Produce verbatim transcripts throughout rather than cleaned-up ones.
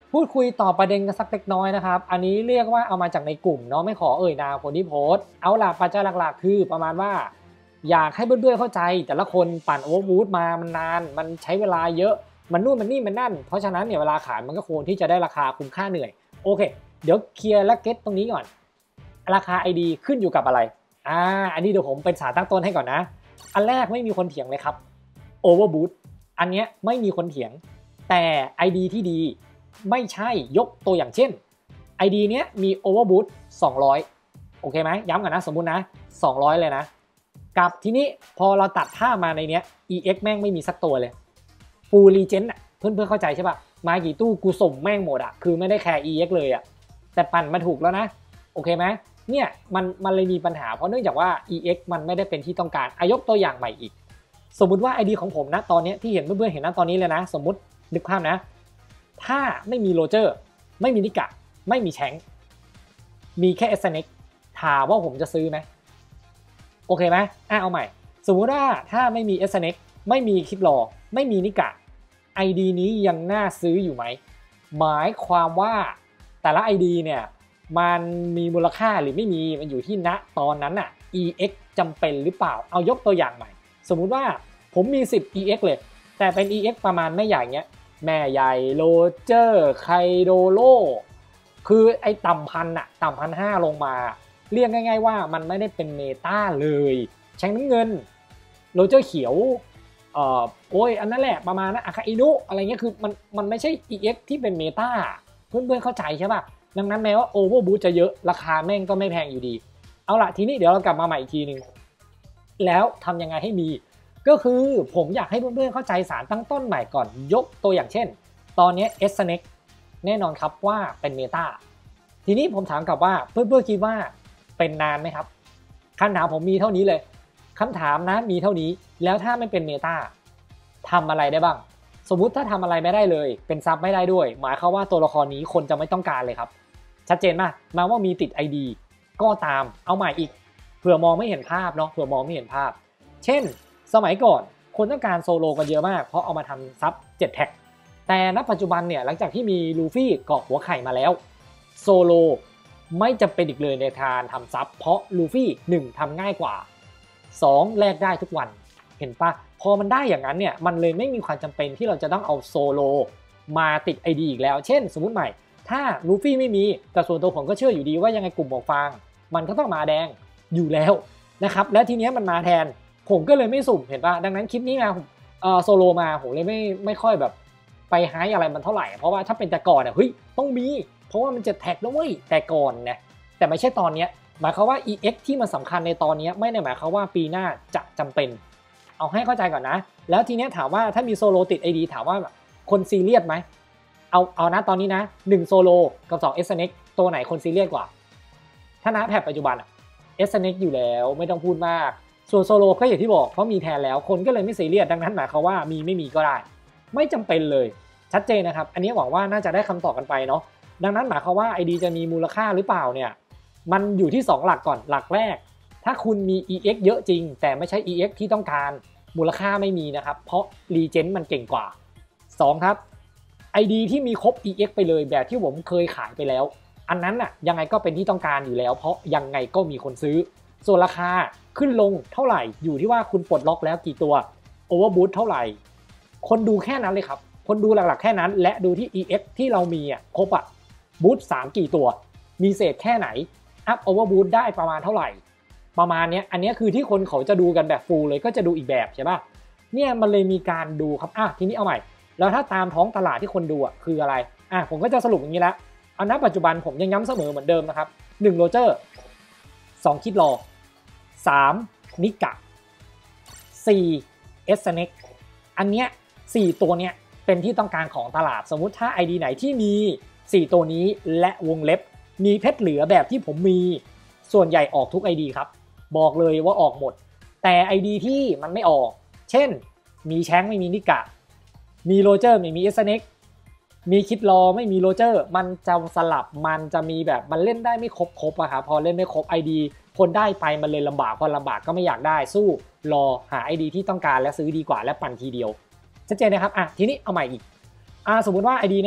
พูดคุยต่อประเด็นกันสักเล็กน้อยนะครับอันนี้เรียกว่าเอามาจากในกลุ่มเนาะไม่ขอเอ่ยนามคนที่โพสต์เอาล่ะปัจจัยหลักๆคือประมาณว่าอยากให้เพื่อนๆเข้าใจแต่ละคนปั่นโอเวอร์บูทมามันนานมันใช้เวลาเยอะมันนู่นมันนี่มันนั่นเพราะฉะนั้นเนี่ยเวลาขายมันก็ควรที่จะได้ราคาคุ้มค่าเหนื่อยโอเคเดี๋ยวเคลียร์และเก็ตตรงนี้ก่อนราคา ไอ ดี ขึ้นอยู่กับอะไรอ่าอันนี้เดี๋ยวผมเป็นสารตั้งต้นให้ก่อนนะอันแรกไม่มีคนเถียงเลยครับโอเวอร์บูทอันเนี้ยไม่มีคนเถียงแต่ ไอ ดี ที่ดีไม่ใช่ยกตัวอย่างเช่น ไอ ดี เนี้ยมี Overboot สองร้อยโอเคไหมย้ำกันนะสมมุตินะสองร้อยเลยนะกับทีนี้พอเราตัดภาพมาในเนี้ย อี เอ็กซ์ แม่งไม่มีสักตัวเลย Full Regen อ่ะเพื่อนๆเข้าใจใช่ป่ะมากี่ตู้กูส่งแม่งหมดอ่ะคือไม่ได้แคร์ อี เอ็กซ์ เลยอ่ะแต่ปั่นมาถูกแล้วนะโอเคไหมเนี่ยมันมันเลยมีปัญหาเพราะเนื่องจากว่า อี เอ็กซ์ มันไม่ได้เป็นที่ต้องการอายกตัวอย่างใหม่อีกสมมุติว่า ไอ ดี ของผมนะตอนนี้ที่เห็นเพื่อนๆเห็นนะตอนนี้เลยนะสมมุตินึกภาพนะถ้าไม่มีโรเจอร์ไม่มีนิกะไม่มีแชงมีแค่เอสเน็กถามว่าผมจะซื้อไหมโอเคไหมอ่ะเอาใหม่สมมุติว่าถ้าไม่มีเอสเน็กไม่มีคิดรอไม่มีนิกะ ไอ ดี นี้ยังน่าซื้ออยู่ไหมหมายความว่าแต่ละ ไอ ดี เนี่ยมันมีมูลค่าหรือไม่มีมันอยู่ที่ณตอนนั้นน่ะ อี เอ็กซ์ จำเป็นหรือเปล่าเอายกตัวอย่างใหม่สมมุติว่าผมมีสิบ อี เอ็กซ์ เลยแต่เป็น อี เอ็กซ์ ประมาณไม่ใหญ่เงี้ยแม่ใหญ่โรเจอร์ไคโดโลคือไอ้ต่ำพันอะต่ำพันห้าลงมาเรียกง่ายๆว่ามันไม่ได้เป็นเมตาเลยแชงน้ำเงินโรเจอร์เขียวเอ่อโอ้ยอันนั้นแหละประมาณนั้นอาคาอินุอะไรเงี้ยคือมันมันไม่ใช่ อี เอ็กซ์ ที่เป็นเมตาเพื่อนๆเข้าใจใช่ป่ะดังนั้นแม้ว่าโอเวอร์บูทจะเยอะราคาแม่งก็ไม่แพงอยู่ดีเอาล่ะทีนี้เดี๋ยวเรากลับมาใหม่อีกทีนึงแล้วทำยังไงให้มีก็คือผมอยากให้เพื่อนๆเข้าใจสารตั้งต้นใหม่ก่อนยกตัวอย่างเช่นตอนนี้ เอส เอ็น อี ซี แน่นอนครับว่าเป็นเมตาทีนี้ผมถามกลับว่าเพื่อนๆคิดว่าเป็นนานไหมครับคำถามผมมีเท่านี้เลยคำถามนะมีเท่านี้แล้วถ้าไม่เป็นเมตาทำอะไรได้บ้างสมมุติถ้าทำอะไรไม่ได้เลยเป็นซับไม่ได้ด้วยหมายความว่าตัวละครนี้คนจะไม่ต้องการเลยครับชัดเจนมากมาว่ามีติด ไอ ดี ก็ตามเอาใหม่อีกเผื่อมองไม่เห็นภาพเนาะเผื่อมองไม่เห็นภาพเช่นสมัยก่อนคนต้องการโซโลกันเยอะมากเพราะเอามาทำซับเจ็ดแท็กแต่ณปัจจุบันเนี่ยหลังจากที่มีลูฟี่เกาะหัวไข่มาแล้วโซโลไม่จำเป็นอีกเลยในการทำซับเพราะลูฟี่หนึ่งทำง่ายกว่าสองแลกได้ทุกวันเห็นปะพอมันได้อย่างนั้นเนี่ยมันเลยไม่มีความจำเป็นที่เราจะต้องเอาโซโลมาติด ไอ ดี อีกแล้วเช่นสมมุติใหม่ถ้าลูฟี่ไม่มีแต่ส่วนตัวผมก็เชื่ออยู่ดีว่ายังไงกลุ่มหมวกฟางมันก็ต้องมาแดงอยู่แล้วนะครับและทีนี้มันมาแทนผมก็เลยไม่สุ่มเห็นปะดังนั้นคลิปนี้มาเอ่อโซโลมาผมเลยไม่ไม่ค่อยแบบไปไฮอะไรมันเท่าไหร่เพราะว่าถ้าเป็นแต่ก่อนอ่ะเฮ้ยต้องมีเพราะว่ามันจะแท็กด้วยแต่ก่อนนะแต่ไม่ใช่ตอนนี้หมายความว่า อี เอ็กซ์ ที่มันสำคัญในตอนนี้ไม่ได้หมายความว่าปีหน้าจะจำเป็นเอาให้เข้าใจก่อนนะแล้วทีนี้ถามว่าถ้ามีโซโลติด ไอ ดี ถามว่าคนซีเรียสไหมเอาเอานะตอนนี้นะหนึ่งโซโลกับสอง เอส เอ็น อี ตัวไหนคนซีเรียสกว่าถ้านะแพทปัจจุบันอะ เอส เอ็น อี อยู่แล้วไม่ต้องพูดมากส่วนโซโลก็อย่างที่บอกเพราะมีแทนแล้วคนก็เลยไม่ซีเรียสดังนั้นหมายความว่ามีไม่มีก็ได้ไม่จำเป็นเลยชัดเจนนะครับอันนี้หวังว่าน่าจะได้คำตอบกันไปเนาะดังนั้นหมายความว่า ไอ ดี จะมีมูลค่าหรือเปล่าเนี่ยมันอยู่ที่สองหลักก่อนหลักแรกถ้าคุณมี อี เอ็กซ์ เยอะจริงแต่ไม่ใช่ อี เอ็กซ์ ที่ต้องการมูลค่าไม่มีนะครับเพราะ Regen มันเก่งกว่าสองครับ ไอ ดี ที่มีครบ อี เอ็กซ์ ไปเลยแบบที่ผมเคยขายไปแล้วอันนั้นน่ะยังไงก็เป็นที่ต้องการอยู่แล้วเพราะยังไงก็มีคนซื้อส่วนราคาขึ้นลงเท่าไหร่อยู่ที่ว่าคุณปลดล็อกแล้วกี่ตัว Overboot เท่าไหร่คนดูแค่นั้นเลยครับคนดูหลักๆแค่นั้นและดูที่ อี เอ็กซ์ ที่เรามีอ่ะครบอ่ะบูทสามกี่ตัวมีเศษแค่ไหนอัพ Overboot ได้ประมาณเท่าไหร่ประมาณนี้อันนี้คือที่คนเขาจะดูกันแบบฟูลเลยก็จะดูอีกแบบใช่ป่ะเนี่ยมันเลยมีการดูครับอ่ะทีนี้เอาใหม่แล้วถ้าตามท้องตลาดที่คนดูอ่ะคืออะไรอ่ะผมก็จะสรุปอย่างนี้แล้วอันนั้นปัจจุบันผมยังย้ำเสมอเหมือนเดิมนะครับหนึ่งโรเจอร์สองคิดรอสามนิกะสี่เอสเน็กอันเนี้ยสี่ตัวเนี้ยเป็นที่ต้องการของตลาดสมมุติถ้า ไอ ดี ไหนที่มีสี่ตัวนี้และวงเล็บมีเพชรเหลือแบบที่ผมมีส่วนใหญ่ออกทุก ไอ ดี ครับบอกเลยว่าออกหมดแต่ ไอ ดี ที่มันไม่ออกเช่นมีแชงไม่มีนิกะมีโรเจอร์ไม่มีเอสเน็กมีคิดรอไม่มีโรเจอร์มันจะสลับมันจะมีแบบมันเล่นได้ไม่ครบครบอะครับพอเล่นไม่ครบ ไอ ดี คนได้ไปมันเลยลำบากพอลำบากก็ไม่อยากได้สู้รอหา ไอ ดี ที่ต้องการและซื้อดีกว่าและปั่นทีเดียวชัดเจนนะครับอ่ะทีนี้เอาใหม่อีกอ่ะสมมุติว่า ไอ ดี เนี้ย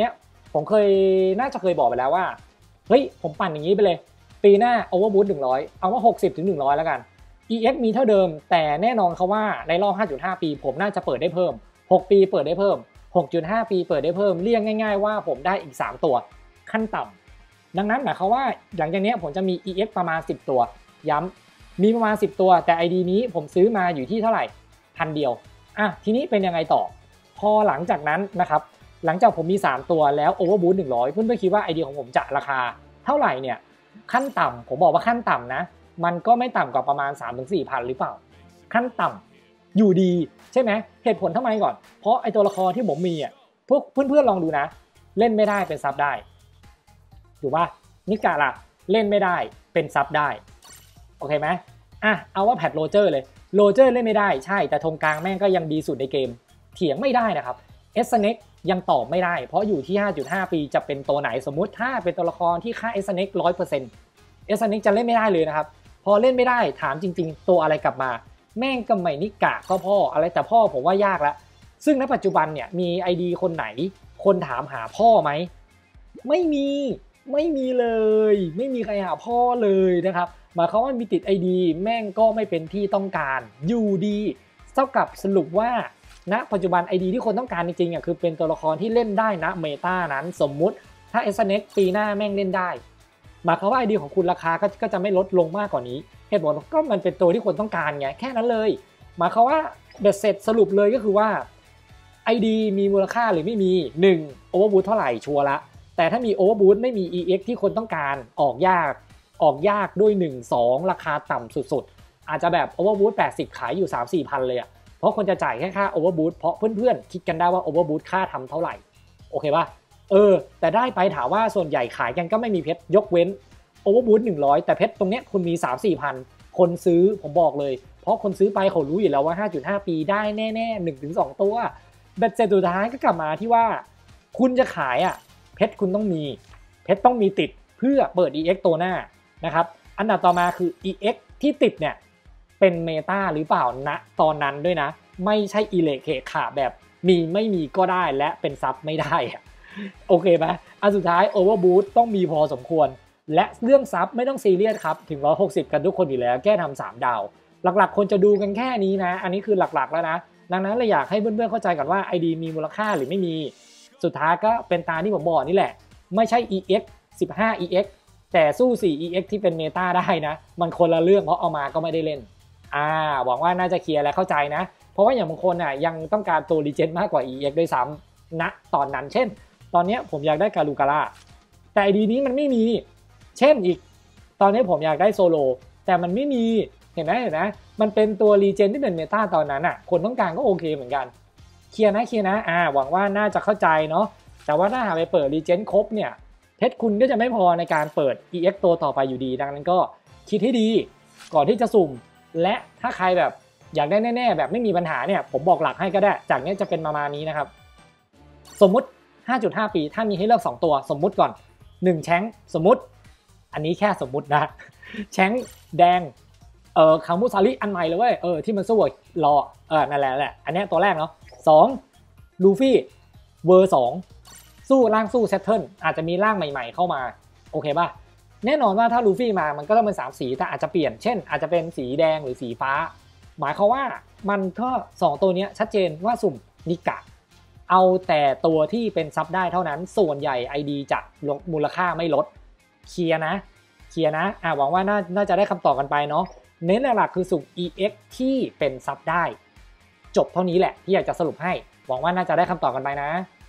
ผมเคยน่าจะเคยบอกไปแล้วว่าเฮ้ยผมปั่นอย่างนี้ไปเลยปีหน้า Overboost หนึ่งร้อยเอาว่าหกสิบถึงหนึ่งร้อยแล้วกัน อี เอ็กซ์ มีเท่าเดิมแต่แน่นอนเขาว่าในรอบ ห้าจุดห้า ปีผมน่าจะเปิดได้เพิ่มหกปีเปิดได้เพิ่ม หกจุดห้า ปีเปิดได้เพิ่มเรียกง่ายๆว่าผมได้อีกสามตัวขั้นต่ำดังนั้นหมายความว่าหลังจากนี้ผมจะมี อี เอ็กซ์ ประมาณสิบตัวย้ำมีประมาณสิบตัวแต่ ไอ ดี นี้ผมซื้อมาอยู่ที่เท่าไหร่พันเดียวอ่ะทีนี้เป็นยังไงต่อพอหลังจากนั้นนะครับหลังจากผมมีสามตัวแล้ว Overboost หนึ่งร้อยเพื่อนๆคิดว่า ไอ ดี ของผมจะราคาเท่าไหร่เนี่ยขั้นต่ำผมบอกว่าขั้นต่ำนะมันก็ไม่ต่ำกว่าประมาณ สามถึงสี่พัน หรือเปล่าขั้นต่ำอยู่ดีใช่ไหมเหตุผลทำไมก่อนเพราะไอตัวละครที่ผมมีอ่ะพวกเพื่อนๆลองดูนะเล่นไม่ได้เป็นซับได้ถูกป่ะนิกาล่ะเล่นไม่ได้เป็นซับได้โอเคไหมอ่ะเอาว่าแพทโรเจอร์เลยโรเจอร์เล่นไม่ได้ใช่แต่ธงกลางแม่งก็ยังดีสุดในเกมเถียงไม่ได้นะครับเอสเน็กยังตอบไม่ได้เพราะอยู่ที่ ห้าจุดห้า ปีจะเป็นตัวไหนสมมุติถ้าเป็นตัวละครที่ค่าเอสเน็ก ร้อยเปอร์เซ็นต์ เอสเน็กจะเล่นไม่ได้เลยนะครับพอเล่นไม่ได้ถามจริงๆตัวอะไรกลับมาแม่งก็ไม่นิกะก็พ่ออะไรแต่พ่อผมว่ายากแล้วซึ่งณปัจจุบันเนี่ยมี ไอ ดี คนไหนคนถามหาพ่อไหมไม่มีไม่มีเลยไม่มีใครหาพ่อเลยนะครับหมายความว่ามีติด ไอ ดี แม่งก็ไม่เป็นที่ต้องการอยู่ดีเท่ากับสรุปว่าณปัจจุบัน ไอ ดี ที่คนต้องการจริงๆอ่ะคือเป็นตัวละครที่เล่นได้นะเมตานั้นสมมุติถ้า เอส เอ็น อี ซี ปีหน้าแม่งเล่นได้หมายความว่า ไอ ดี ของคุณราคาก็จะไม่ลดลงมากกว่านี้เหตุผลก็มันเป็นตัวที่คนต้องการไงแค่นั้นเลยหมายความว่าเบ็ดเสร็จสรุปเลยก็คือว่า ไอ ดี มีมูลค่าหรือไม่มีหนึ่ง Overboost เท่าไหร่ชัวร์ละแต่ถ้ามี Overboost ไม่มี อี เอ็กซ์ ที่คนต้องการออกยากออกยากด้วยหนึ่ง สองราคาต่ำสุดๆอาจจะแบบ Overboost แปดสิบขายอยู่ สามถึงสี่พัน เลยอ่ะเพราะคนจะจ่ายแค่ค่า Overboost เพราะเพื่อนๆคิดกันได้ว่า Overboost ค่าทำเท่าไหร่โอเคป่ะเออแต่ได้ไปถามว่าส่วนใหญ่ขายกันก็ไม่มีเพชรยกเว้น Overboost หนึ่งร้อยแต่เพชรตรงเนี้ยคุณมี สามถึงสี่พัน คนซื้อผมบอกเลยเพราะคนซื้อไปเขารู้อยู่แล้วว่า ห้าจุดห้า ปีได้แน่ๆ หนึ่งถึงสอง ตัวเบ็ดเสร็จสุดท้ายก็กลับมาที่ว่าคุณจะขายอ่ะเพชรคุณต้องมีเพชรต้องมีติดเพื่อเปิด อี เอ็กซ์ ตัวหน้านะครับอันดับต่อมาคือ อี เอ็กซ์ ที่ติดเนี่ยเป็นเมตาหรือเปล่าณตอนนั้นด้วยนะไม่ใช่อิเล็กเคขาแบบมีไม่มีก็ได้และเป็นซับไม่ได้อะโอเคไหมอันสุดท้าย Overboost ต้องมีพอสมควรและเรื่องซับไม่ต้องซีเรียสครับถึงหนึ่งร้อยหกสิบกันทุกคนอยู่แล้วแก้ทำสามดาวหลักๆคนจะดูกันแค่นี้นะอันนี้คือหลักๆแล้วนะดังนั้นเลยอยากให้เพื่อนๆเข้าใจก่อนว่า ไอ ดี มีมูลค่าหรือไม่มีสุดท้ายก็เป็นตามที่ผมบอกนี่แหละไม่ใช่ อี เอ็กซ์ สิบห้า อี เอ็กซ์ แต่สู้ สี่ อี เอ็กซ์ ที่เป็นเมตาได้นะมันคนละเรื่องเพราะเอามาก็ไม่ได้เล่นอ่าหวังว่าน่าจะเคลียร์และเข้าใจนะเพราะว่าอย่างบางคนน่ะยังต้องการตัวรีเจนมากกว่า อี เอ็กซ์ ด้วยซ้ำณตอนนั้นเช่นตอนนี้ผมอยากได้การูการ่าแต่ ไอ ดี นี้มันไม่มีเช่นอีกตอนนี้ผมอยากได้โซโลแต่มันไม่มีเห็นไหมเห็นไหมมันเป็นตัวรีเจนที่เป็นเมตาตอนนั้นอ่ะคนต้องการก็โอเคเหมือนกันเคลียร์นะเคลียร์นะอ่าหวังว่าน่าจะเข้าใจเนาะแต่ว่าถ้าหาไปเปิดรีเจนครบเนี่ยเพชรคุณก็จะไม่พอในการเปิด อี เอ็กซ์ ตัวต่อไปอยู่ดีดังนั้นก็คิดให้ดีก่อนที่จะสุ่มและถ้าใครแบบอยากได้แน่ๆแบบไม่มีปัญหาเนี่ยผมบอกหลักให้ก็ได้จากนี้จะเป็นประมาณนี้นะครับสมมุติ ห้าจุดห้า ปีถ้ามีให้เลือกสองตัวสมมุติก่อนหนึ่งแชงสมมุติอันนี้แค่สมมุตินะแชงแดงเออคามูซาริอันใหม่เลยเว้ยเออที่มันสู้รอเออนั่นแหละแหละอันนี้ตัวแรกเนาะสองลูฟี่เวอร์สองสู้ร่างสู้เซตเทิลอาจจะมีร่างใหม่ๆเข้ามาโอเคป่ะแน่นอนว่าถ้าลูฟี่มามันก็ต้องเป็นสามสีแต่อาจจะเปลี่ยนเช่นอาจจะเป็นสีแดงหรือสีฟ้าหมายความว่ามันก็สองตัวนี้ชัดเจนว่าสุ่มนิกะเอาแต่ตัวที่เป็นซับได้เท่านั้นส่วนใหญ่ ไอ ดี จะมูลค่าไม่ลดเคลียร์นะเคลียร์นะอ่าหวังว่าน่าน่าจะได้คำตอบกันไปเนาะเน้นหลักๆคือสุ่ม อี เอ็กซ์ ที่เป็นซับได้จบเท่านี้แหละที่อยากจะสรุปให้หวังว่าน่าจะได้คำตอบกันไปนะ